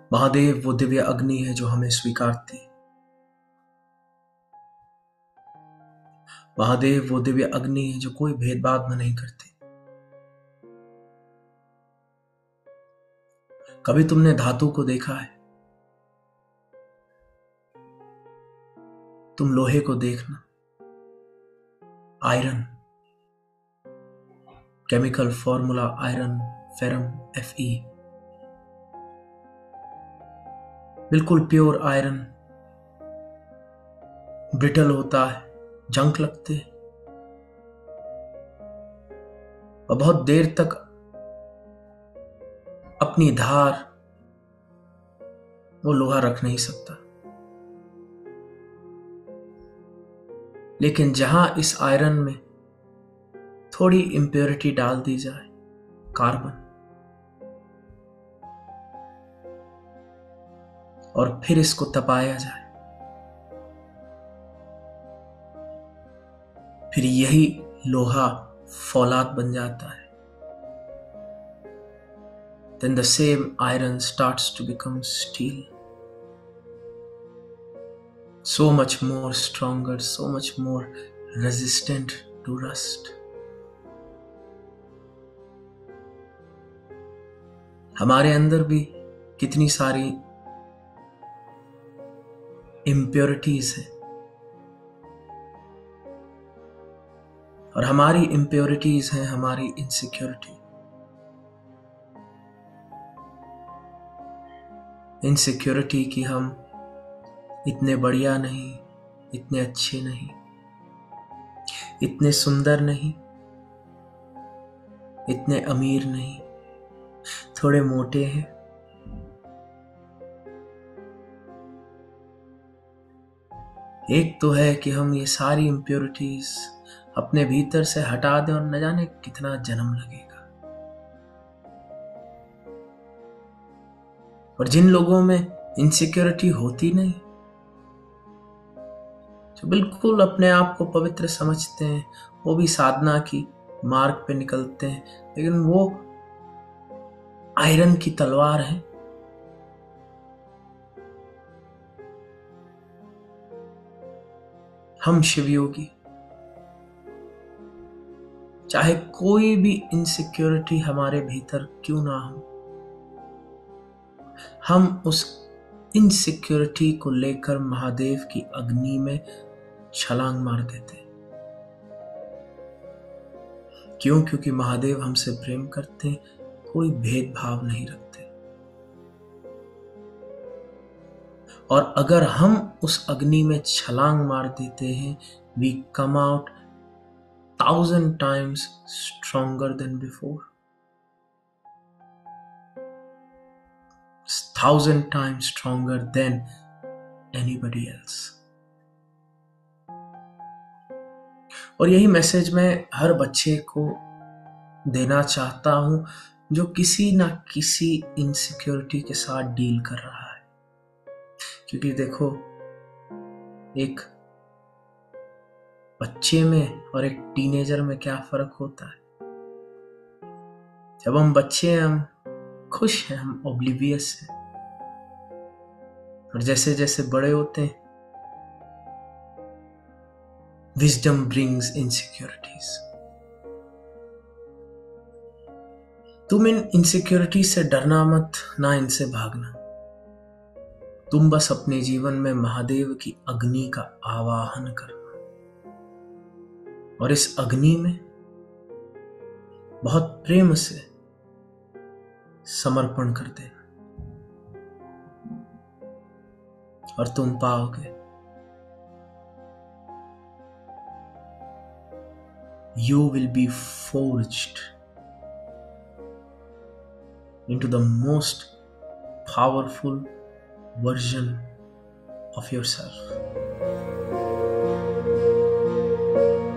महादेव वो दिव्य अग्नि है जो हमें स्वीकारती है। महादेव वो दिव्य अग्नि है जो कोई भेदभाव में नहीं करती। कभी तुमने धातु को देखा है? तुम लोहे को देखना, iron, chemical formula iron ferrum Fe, बिल्कुल प्योर आयरन ब्रिटल होता है, जंग लगते हैं और बहुत देर तक अपनी धार वो लोहा रख नहीं सकता। लेकिन जहां इस आयरन में थोड़ी इम्प्योरिटी डाल दी जाए, कार्बन, और फिर इसको तपाया जाए, फिर यही लोहा फौलाद बन जाता है। Then the same iron starts to become steel. So much more stronger, so much more resistant to rust. हमारे अंदर भी कितनी सारी impurities हैं, और हमारी impurities हैं हमारी insecurity। इनसिक्योरिटी कि हम इतने बढ़िया नहीं, इतने अच्छे नहीं, इतने सुंदर नहीं, इतने अमीर नहीं, थोड़े मोटे हैं। एक तो है कि हम ये सारी इम्प्योरिटीज अपने भीतर से हटा दें और न जाने कितना जन्म लगेगा। और जिन लोगों में इनसिक्योरिटी होती नहीं, जो बिल्कुल अपने आप को पवित्र समझते हैं, वो भी साधना की मार्ग पे निकलते हैं, लेकिन वो आयरन की तलवार है। हम शिवयोगी, चाहे कोई भी इनसिक्योरिटी हमारे भीतर क्यों ना हो, हम उस इनसिक्योरिटी को लेकर महादेव की अग्नि में छलांग मार देते हैं। क्यों? क्योंकि महादेव हमसे प्रेम करते हैं, कोई भेदभाव नहीं रखते। और अगर हम उस अग्नि में छलांग मार देते हैं, we come out 1,000 times stronger than before, 1,000 times stronger than anybody else। और यही मैसेज मैं हर बच्चे को देना चाहता हूं जो किसी ना किसी इनसिक्योरिटी के साथ डील कर रहा है। क्योंकि देखो, एक बच्चे में और एक टीनेजर में क्या फर्क होता है। जब हम बच्चे हैं, हम खुश हैं, हम ओब्लिवियस हैं, और जैसे जैसे बड़े होते हैं, विजडम ब्रिंग्स इनसिक्योरिटीज। तुम इन इनसिक्योरिटी से डरना मत, ना इनसे भागना। तुम बस अपने जीवन में महादेव की अग्नि का आवाहन करना, और इस अग्नि में बहुत प्रेम से समर्पण कर देना, और तुम पाओगे you will be forged into the most powerful version of yourself.